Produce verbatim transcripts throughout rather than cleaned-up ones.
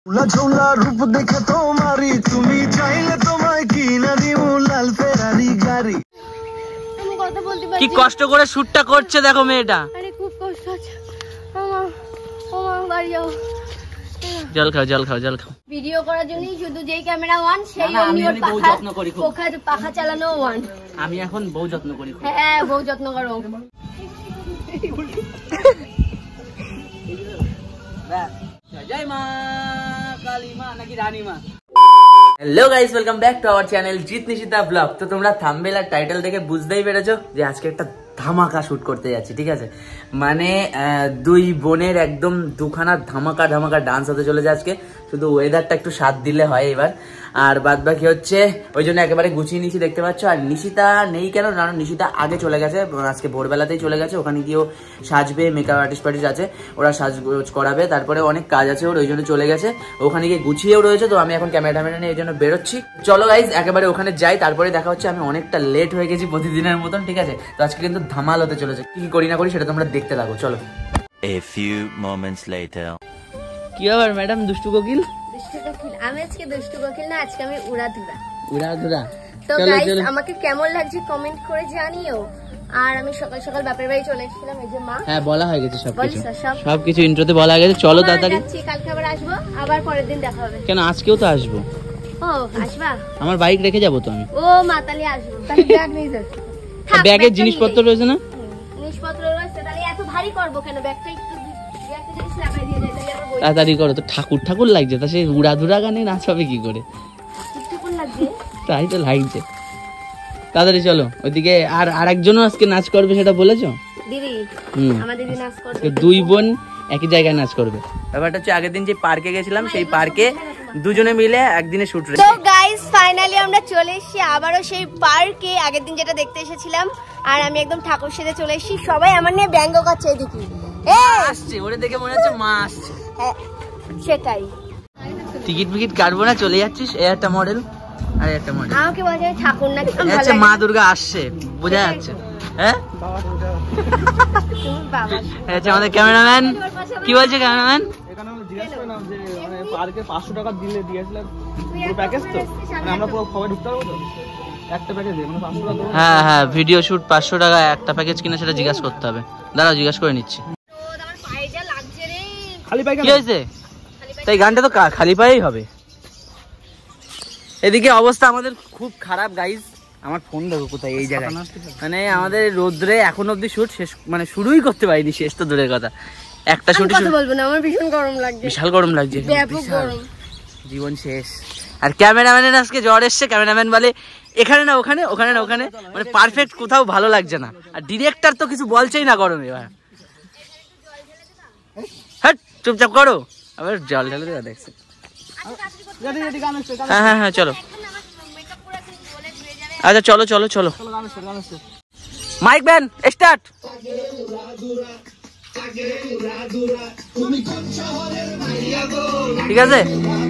রূপ দেখে তোমারই তুমি চাইলে তোমায় কিনা দিও লাল ফেরারি গাড়ি। কি কষ্ট করে শুটটা করছে দেখো মেয়েটা। আরে খুব কষ্ট হচ্ছে। আমা আমা বাড়ি যাও। জল খাও জল খাও জল খাও। ভিডিও করার জন্যই শুধু যেই ক্যামেরা ওয়ান সেই অন্য বউ যত্ন করি খুব। পাখা পাখা চালানো ওয়ান। আমি এখন বউ যত্ন করি খুব। হ্যাঁ বউ যত্ন করো। জয় মা কালী মা নাকি রানী মা। Hello guys, welcome back to our channel Jeet Nishita blog. তো তোমরা থাম্বনেল আর টাইটেল দেখে বুঝতেই পেরেছো যে আজকে একটা ধামাকা শুট করতে যাচ্ছি, ঠিক আছে। মানে দুই বোনের একদম দুখানা ধামাকা ধামাকা ডান্স হতে চলেছে আজকে। শুধু ওয়েদারটা একটু সাথ দিলে হয় এবার, আর বাদ বাকি হচ্ছে ওই জন্য একেবারে গুছিয়ে নিয়েছি দেখতে পাচ্ছ। আর নিশিতা নেই কেন, কারণ নিশিতা আগে চলে গেছে, আজকে ভোরবেলাতেই চলে গেছে। ওখানে গিয়েও সাজবে, মেকআপ আর্টিস্ট পার্টিস্ট আছে, ওরা সাজগোজ করাবে, তারপরে অনেক কাজ আছে ওর, ওই জন্য চলে গেছে। ওখানে গিয়ে গুছিয়েও রয়েছে। তো আমি এখন ক্যামেরা ট্যামেরা নিয়ে এই জন্য বেরোচ্ছি। চলো গাইজ একেবারে ওখানে যাই, তারপরে দেখা হচ্ছে। আমি অনেকটা লেট হয়ে গেছি প্রতিদিনের মতন, ঠিক আছে। তো আজকে কিন্তু ধামাল হতে চলেছে, কি কি করি না করি সেটা তোমরা দেখতে থাকো। চলো। A few moments later. কি আবার ম্যাডাম দুষ্টু কোকিল? দুষ্টু কোকিল আমি আজকে দুষ্টু কোকিল না, আজকে আমি উড়াধুরা। উড়াধুরা। তো গাইস আমাকে কেমন লাগছে কমেন্ট করে জানিও। আর আমি সকাল সকাল বাপের বাড়ি চলে এসেছিলাম, এই যে মা। হ্যাঁ বলা হয়ে গেছে সবকিছু, সবকিছু ইন্ট্রোতে বলা হয়ে গেছে। চলো তাড়াতাড়ি। কালকে আবার আসবো, আবার পরের দিন দেখা হবে। কেন আজকেও তো আসবো। ও আসবা? আমার বাইক রেখে যাবো তো আমি। ও মাতালি আসবো, তাহলে ব্যাগ নিয়ে যাচ্ছি। ব্যাগে জিনিসপত্র রয়েছে না? জিনিসপত্র রয়েছে, তাহলে এত ভারী করবো কেন? ব্যাগটা একটু একটা জিনিস লাগাই দিয়ে যাই, তাহলে আবার তাড়াতাড়ি করো তো। ঠাকুর ঠাকুর লাগছে, তা সেই উড়াধুরা গানে নাচাবে কি করে? ঠাকুর লাগছে, তাই তো লাগছে। তাড়াতাড়ি চলো ওইদিকে। আর আরেকজনও আজকে নাচ করবে, সেটা বলেছো? দিদি, আমার দিদি নাচ করবে। দুই বোন একই জায়গায় নাচ করবে। ব্যাপারটা হচ্ছে আগের দিন যে পার্কে গেছিলাম, সেই পার্কে দুজনে মিলে একদিনে শুট রেখেছি। তো গাইস ফাইনালি আমরা চলে এসেছি আবারও সেই পার্কে, আগের দিন যেটা দেখতে এসেছিলাম। আর আমি একদম ঠাকুর সেজে চলে এসেছি। সবাই আমার নিয়ে ব্যঙ্গ করছে, এদিকে আসছে, ওরে দেখে মনে হচ্ছে মা আসছে। হ্যাঁ সেটাই। টিকিট ফিকিট কাটবো না, চলে যাচ্ছিস। এই একটা মডেল আর একটা মডেল। আমাকে বলছে ঠাকুর না, আচ্ছা মা দুর্গা আসছে, বোঝা যাচ্ছে। হ্যাঁ আচ্ছা, আমাদের ক্যামেরাম্যান কি বলছে? ক্যামেরাম্যান পাঁচশো টাকা দিলে দিয়েছিলাম পুরো প্যাকেজ, তো আমরা পুরো খবর ঢুকতে পারবো তো একটা প্যাকেজ। হ্যাঁ হ্যাঁ, ভিডিও শুট পাঁচশো টাকা একটা প্যাকেজ কিনা সেটা জিজ্ঞাসা করতে হবে। দাঁড়াও জিজ্ঞাসা করে নিচ্ছি। কি হয়েছে? তাই গানটা তো খালি পায়েই হবে। এদিকে অবস্থা আমাদের খুব খারাপ গাইজ। আমার ফোন দেখো কোথায়, এই জায়গায়। মানে আমাদের রোদ্রে এখন অব্দি শুট শেষ, মানে শুরুই করতে পারিনি, শেষ তো দূরের কথা। একটা শুট বলবো না, আমার ভীষণ গরম লাগছে, বিশাল গরম লাগছে, ব্যাপক গরম, জীবন শেষ। আর ক্যামেরাম্যানের আজকে জ্বর এসছে। ক্যামেরাম্যান বলে এখানে না ওখানে, ওখানে না ওখানে, মানে পারফেক্ট কোথাও ভালো লাগছে না। আর ডিরেক্টর তো কিছু বলছেই না গরমে। এবার হ্যাঁ চুপচাপ করো, আবার জল ঢেলে দেওয়া দেখছে। হ্যাঁ হ্যাঁ হ্যাঁ চলো। আচ্ছা চলো চলো চলো। মাইক ব্যান স্টার্ট। ঠিক আছে।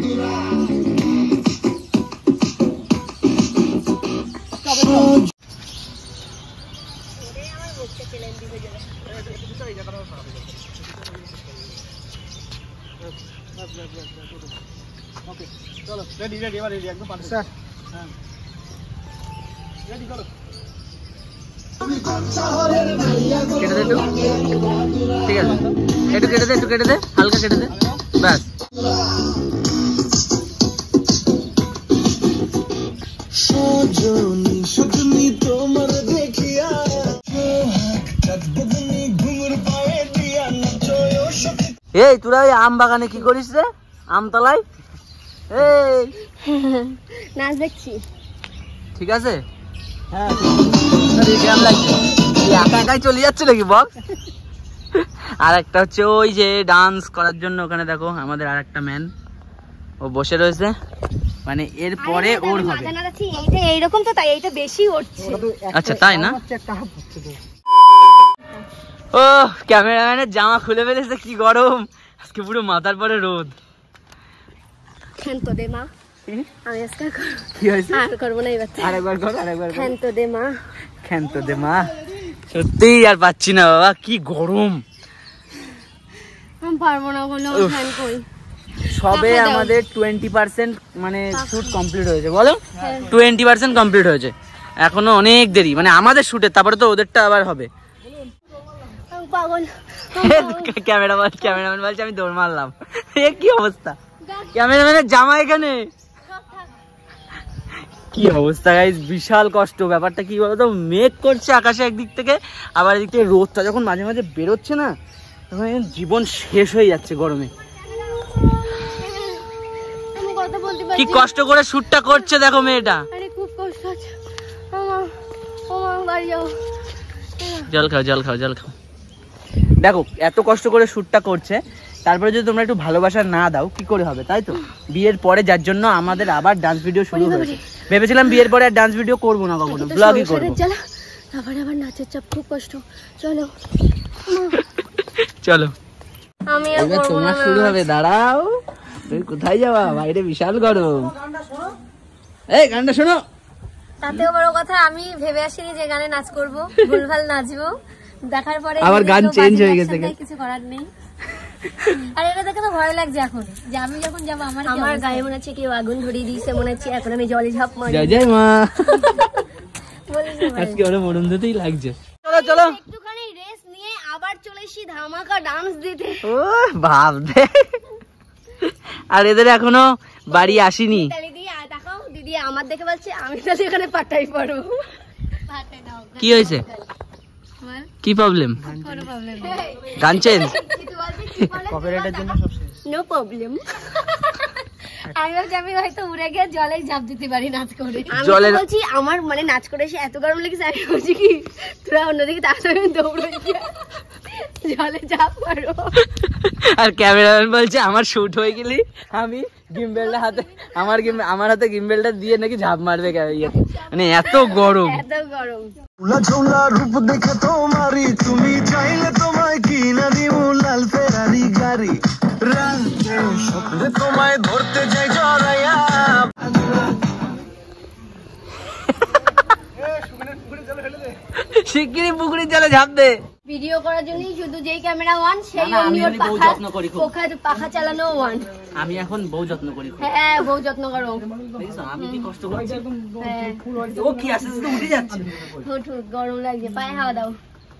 চলো রেডি রেডি এবার রেডি একদম পারফেক্ট। হ্যাঁ রেডি করো। কেটে দে একটু, ঠিক আছে। একটু কেটে দে, একটু কেটে দে, হালকা কেটে দে, ব্যাস। এই তোরা ওই আম বাগানে কি করিস রে? আমতলায় এই নাচ দেখছি, ঠিক আছে। হ্যাঁ কেমন লাগছে? একা একাই চলে যাচ্ছে নাকি বল? আর একটা হচ্ছে ওই যে ডান্স করার জন্য ওখানে দেখো আমাদের আর একটা ম্যান, ও বসে রয়েছে। মানে এর পরে ওর হবে। এইটা এইরকম তো, তাই এইটা বেশি উঠছে। আচ্ছা তাই না? ও ক্যামেরাম্যানের জামা খুলে ফেলেছে, কি গরম আজকে, পুরো মাথার পরে রোদ। তো দে মা, আমি আজকে কি হয়েছে? আর করবো না, এবার আরেকবার কর, আরেকবার খ্যান তো দে মা, খ্যান তো দে মা। সত্যি আর পাচ্ছি না বাবা, কি গরম। আমি পারবো না, বললাম খ্যান কই। সবে আমাদের টোয়েন্টি পার্সেন্ট মানে শুট কমপ্লিট হয়েছে, বলো টোয়েন্টি পার্সেন্ট কমপ্লিট হয়েছে, এখনো অনেক দেরি, মানে আমাদের শুটের, তারপরে তো ওদেরটা আবার হবে। ক্যামেরাম্যান ক্যামেরাম্যান বলছে আমি দৌড় মারলাম, কি অবস্থা ক্যামেরাম্যানের জামা এখানে, কি অবস্থা গাইস, বিশাল কষ্ট। ব্যাপারটা কি বলতো, মেঘ করছে আকাশে একদিক থেকে, আবার এদিক থেকে রোদটা যখন মাঝে মাঝে বেরোচ্ছে না, তখন জীবন শেষ হয়ে যাচ্ছে গরমে। কি কষ্ট করে শুটটা করছে দেখো মেয়েটা। জল খাও জল খাও জল খাও। দেখো এত কষ্ট করে শুটটা করছে, তারপরে যদি তোমরা একটু ভালোবাসা না দাও কি করে হবে, তাই তো? বিয়ের পরে যার জন্য আমাদের আবার ডান্স ভিডিও শুরু হয়েছে, ভেবেছিলাম বিয়ের পরে আর ডান্স ভিডিও করবো না, কখনো ব্লগই করবো। আবার আবার নাচের চাপ, খুব কষ্ট। চলো চলো আমি এবার তোমার শুরু হবে, দাঁড়াও। তুমি কোথায় যাবা? বাইরে বিশাল গরম। এই গানটা শোনো। তাতেও বড় কথা আমি ভেবে আসিনি যে গানে নাচ করব, ভুলভাল নাচবো, দেখার পরে আবার গান চেঞ্জ হয়ে গেছে, কিছু করার নেই। আর এটা দেখে তো ভয় লাগছে এখন, যে আমি যখন যাবো আমার আমার গায়ে মনে হচ্ছে কেউ আগুন ধরিয়ে দিয়েছে, মনে হচ্ছে এখন আমি জলে ঝাঁপ মারি। জয় জয় মা। আজকে ওরা মরণ দিতেই লাগছে। চলো চলো একটুখানি রেস্ট নিয়ে আবার চলে এসি ধামাকা ডান্স দিতে। ও ভাব দে। আর এদের এখনো বাড়ি আসেনি। দিদি দেখাও, দিদি আমার দেখে বলছে আমি তাহলে এখানে পাটাই পড়বো। কি হয়েছে, কি প্রবলেম? গান চেঞ্জ, কপিরাইটের জন্য সব শেষ। No problem. আমি ভাবছি আমি হয়তো উড়ে গিয়ে জলে ঝাঁপ দিতে পারি নাচ করে। আমি বলছি আমার মানে নাচ করে এসে এত গরম লেগেছে, আমি বলছি কি তোরা অন্যদিকে তাড়াতাড়ি দৌড়ে গিয়ে জলে ঝাঁপ মারো। আর ক্যামেরাম্যান বলছে আমার শুট হয়ে গেলি আমি গিম্বেলটা হাতে, আমার আমার হাতে গিম্বেলটা দিয়ে নাকি ঝাঁপ মারবে, মানে এত গরম এত গরম। ঝোলা রূপ দেখে তোমারি, তুমি চাইলে তোমায় কিনা দিও লাল ফেরারি গাড়ি, রাতে স্বপ্নে তোমায় ধরতে যাই জড়াইয়া। শিগগিরই পুকুরের জলে ঝাঁপ দে। ভিডিও করার জন্য শুধু যেই ক্যামেরা ওয়ান, সেই অন্য পাখা পাখা পাখা চালানো ওয়ান। আমি এখন বউ যত্ন করি। হ্যাঁ বউ যত্ন করো। দেখছো আমি কি কষ্ট করছি। হ্যাঁ ও কি আস্তে আস্তে উঠে যাচ্ছে। হুট হুট গরম লাগছে, পায়ে হাওয়া দাও।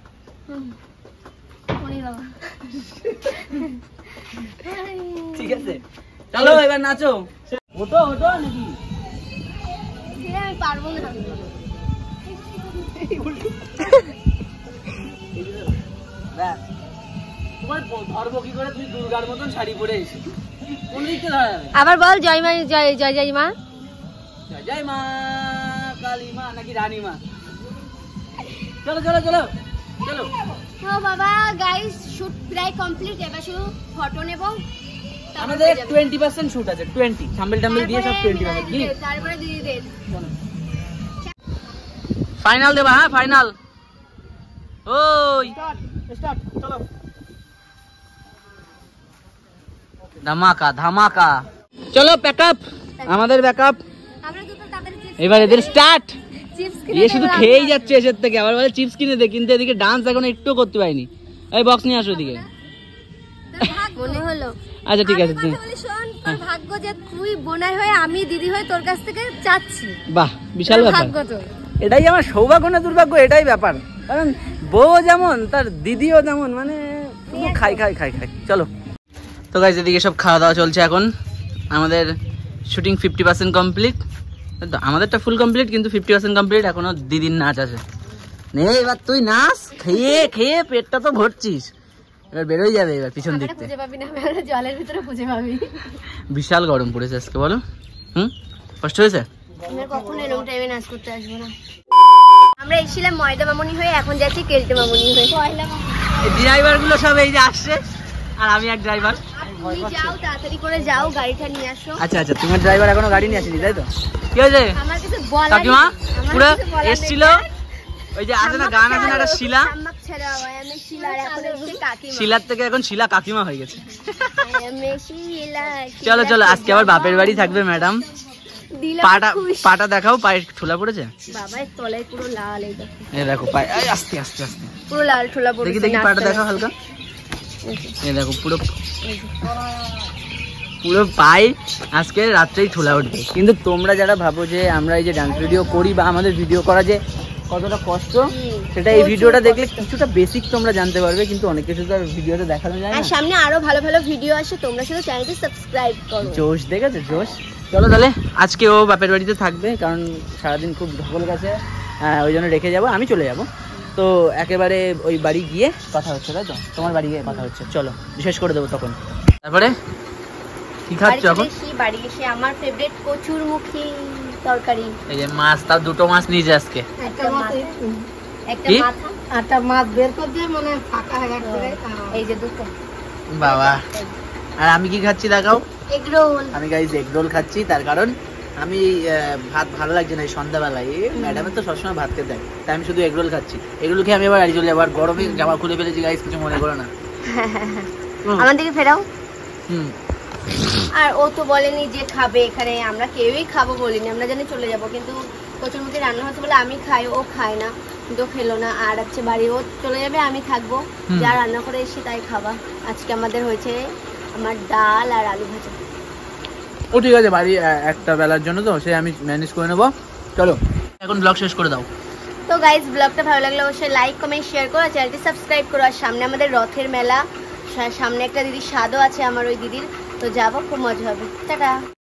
ঠিক আছে চলো এবার নাচো। ওঠো ওঠো নাকি? আমি পারবো না। আবার বল জয় মা, জয় জয় জয় মা, জয় মা কালী মা নাকি রানী মা। চলো চলো চলো চলো। ও বাবা গাইস শুট প্রায় কমপ্লিট, এবার শুধু ফটো নেব। আমাদের টোয়েন্টি পার্সেন্ট শুট আছে, টোয়েন্টি থাম্বেল টাম্বেল দিয়ে সব টোয়েন্টি পার্সেন্ট। কি তারপরে দিয়ে দেন ফাইনাল দেবা? হ্যাঁ ফাইনাল। ওই স্টার্ট চলো। ধামাকা ধামাকা। চলো প্যাকআপ, আমাদের ব্যাকআপ। আমরা দুটো তাড়াতাড়ি চিপস, এবার এদের স্টার্ট। চিপস এ শুধু খেয়েই যাচ্ছে এসের থেকে, আবার বলে চিপস কিনে দে, কিন্তু এদিকে ডান্স এখন একটু করতে পারিনি। এই বক্স নিয়ে আসো এদিকে। মনে হলো। আচ্ছা ঠিক আছে। শোন তোর ভাগ্য যে তুই বোনাই হয়ে আমি দিদি হয়ে তোর কাছ থেকে চাচ্ছি। বাহ বিশাল ব্যাপার। ভাগ্য তোর। এটাই আমার সৌভাগ্য না দুর্ভাগ্য, এটাই ব্যাপার। কারণ বউ যেমন তার দিদিও তেমন, মানে খাই খাই খাই খাই। চলো তো গাইস এদিকে সব খাওয়া দাওয়া চলছে এখন। আমাদের শুটিং ফিফটি পার্সেন্ট কমপ্লিট, আমাদেরটা ফুল কমপ্লিট কিন্তু ফিফটি পার্সেন্ট কমপ্লিট। এখনো দিদির নাচ আছে। নে এবার তুই নাচ, খেয়ে খেয়ে পেটটা তো ভরছিস, এবার বেরোই যাবে এবার পিছন দিক থেকে। খুঁজে পাবি না, আমরা জলের ভিতরে খুঁজে পাবি। বিশাল গরম পড়েছে আজকে, বলো। হুম কষ্ট হয়েছে। আমরা কখনো এরকম টাইমে নাচ করতে আসবো না। আমরা এসেছিলাম ময়দা মামুনি হয়ে, এখন যাচ্ছি কেলটে মামুনি হয়ে। ড্রাইভার গুলো সব এই যে আসছে, আর আমি এক ড্রাইভার। তুমি যাও তাড়াতাড়ি করে যাও, গাড়িটা নিয়ে আসো। আচ্ছা আচ্ছা তোমার ড্রাইভার এখনো গাড়ি নিয়ে আসেনি তাই তো? কি হয়েছে আমার কিছু বলার কাকিমা? নেই। পুরো আমার কিছু বলার এসছিল নেই। ওই যে আছে না গান আছে না একটা শিলা, শাম্মাক ছেড়ে বাবা, আমি শিলা, আর এখন এসেছে কাকিমা। শিলার থেকে এখন শিলা কাকিমা হয়ে গেছে। আমি শিলা, চলো চলো শিলা আজকে আবার বাপের বাড়ি থাকবে ম্যাডাম। দিলাম পাটা খুশ। পাটা দেখাও, পায়ে ঠোলা পড়েছে। বাবার তলায় পুরো লাল, এই দেখো এই দেখো পায়ে, এই আস্তে আস্তে আস্তে পুরো লাল ঠোলা পড়েছে। দেখি দেখি পাটা দেখাও হালকা। এই দেখো পুরো পুরো পাই আজকে রাত্রেই ছোলা উঠবে। কিন্তু তোমরা যারা ভাবো যে আমরা এই যে ডান্স ভিডিও করি বা আমাদের ভিডিও করা যে কতটা কষ্ট, সেটা এই ভিডিওটা দেখলে কিছুটা বেসিক তোমরা জানতে পারবে, কিন্তু অনেক কিছু তো আর ভিডিওতে দেখানো যায় না। আর সামনে আরো ভালো ভালো ভিডিও আসে, তোমরা শুধু চ্যানেলটি সাবস্ক্রাইব করো। জোশ দেখেছো, জোশ। চলো তাহলে আজকে ও বাপের বাড়িতে থাকবে, কারণ সারাদিন খুব ধকল গেছে, ওই জন্য রেখে যাবো, আমি চলে যাব। তো একেবারে ওই বাড়ি গিয়ে কথা হচ্ছে, তাই তো? তোমার বাড়ি গিয়ে কথা হচ্ছে, চলো শেষ করে দেবো তখন। তারপরে কি খাচ্ছ এখন? বাড়ি এসে আমার ফেভারিট কচুরমুখী তরকারি। এই যে মাছ, তাও দুটো মাছ নিয়েছে আজকে। একটা মাছ, একটা মাথা, একটা মাছ বের করে দিয়ে মানে ফাঁকা হয়ে গেছে। এই যে দুটো। বাবা, আর আমি কি খাচ্ছি দেখাও? Egg roll. আমি গাইস এগ রোল খাচ্ছি, তার কারণ আমি ভাত ভালো লাগছে না এই সন্ধ্যাবেলায়। ম্যাডামের তো সবসময় ভাত খেতে দেয়, তাই আমি শুধু এগ রোল খাচ্ছি। এগ রোল খেয়ে আমি এবার বাড়ি চলে যাবো। আর গরমে জামা খুলে ফেলেছি গাইস, কিছু মনে করো না। আমার দিকে ফেরাও। হুম। আর ও তো বলেনি যে খাবে এখানে, আমরা কেউই খাবো বলিনি, আমরা জানি চলে যাব। কিন্তু কচুরমুখী রান্না হচ্ছে বলে আমি খাই, ও খায় না, কিন্তু খেলো না। আর হচ্ছে বাড়ি ও চলে যাবে, আমি থাকবো, যা রান্না করে এসে তাই খাবা। আজকে আমাদের হয়েছে আমার ডাল আর আলু ভাজা। ও ঠিক আছে, বাড়ি একটা বেলার জন্য তো, সে আমি ম্যানেজ করে নেবো। চলো এখন ব্লগ শেষ করে দাও। তো গাইজ, ব্লগটা ভালো লাগলে অবশ্যই লাইক কমেন্ট শেয়ার করো, আর চ্যানেলটি সাবস্ক্রাইব করো। আর সামনে আমাদের রথের মেলা, সামনে একটা দিদির স্বাদও আছে আমার ওই দিদির, তো যাবো, খুব মজা হবে। টাটা।